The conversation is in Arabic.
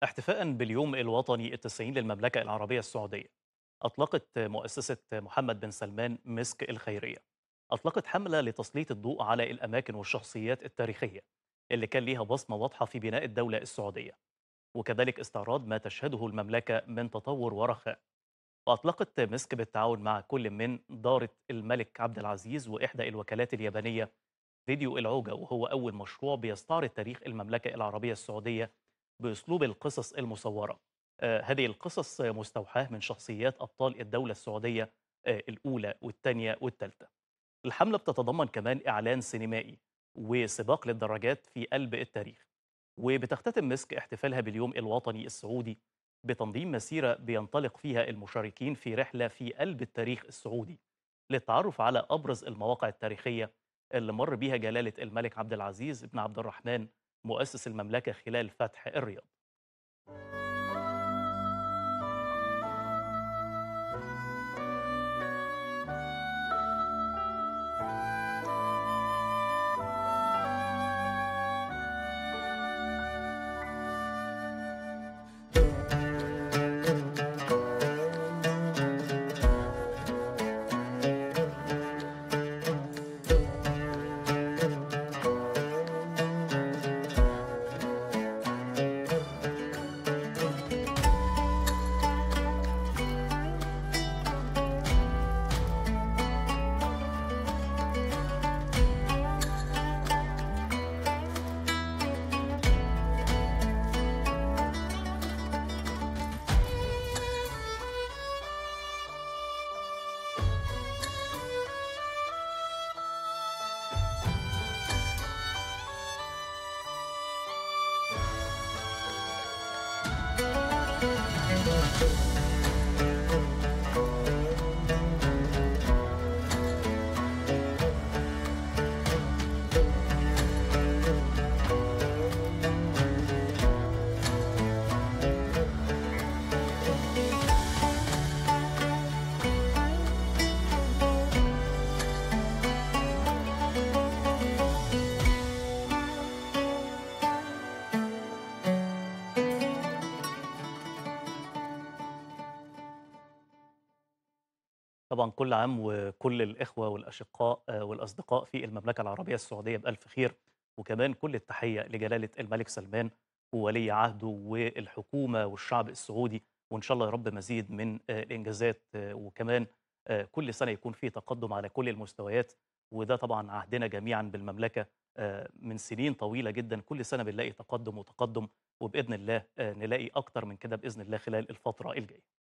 احتفاء باليوم الوطني التسعين للمملكة العربية السعودية، أطلقت مؤسسة محمد بن سلمان مسك الخيرية. أطلقت حملة لتسليط الضوء على الأماكن والشخصيات التاريخية اللي كان ليها بصمة واضحة في بناء الدولة السعودية، وكذلك استعراض ما تشهده المملكة من تطور ورخاء. وأطلقت مسك بالتعاون مع كل من دارة الملك عبد العزيز وإحدى الوكالات اليابانية فيديو العوجة، وهو أول مشروع بيستعرض تاريخ المملكة العربية السعودية بأسلوب القصص المصورة. هذه القصص مستوحاة من شخصيات أبطال الدولة السعودية الأولى والثانية والثالثة. الحملة بتتضمن كمان إعلان سينمائي وسباق للدراجات في قلب التاريخ، وبتختتم مسك احتفالها باليوم الوطني السعودي بتنظيم مسيرة بينطلق فيها المشاركين في رحلة في قلب التاريخ السعودي للتعرف على أبرز المواقع التاريخية اللي مر بيها جلالة الملك عبد العزيز بن عبد الرحمن مؤسس المملكة خلال فتح الرياض. طبعا كل عام وكل الإخوة والأشقاء والأصدقاء في المملكة العربية السعودية بألف خير، وكمان كل التحية لجلالة الملك سلمان وولي عهده والحكومة والشعب السعودي، وإن شاء الله يا رب مزيد من الإنجازات، وكمان كل سنة يكون في تقدم على كل المستويات. وده طبعا عهدنا جميعا بالمملكة من سنين طويلة جدا، كل سنة بنلاقي تقدم وتقدم، وبإذن الله نلاقي أكتر من كده بإذن الله خلال الفترة الجاية.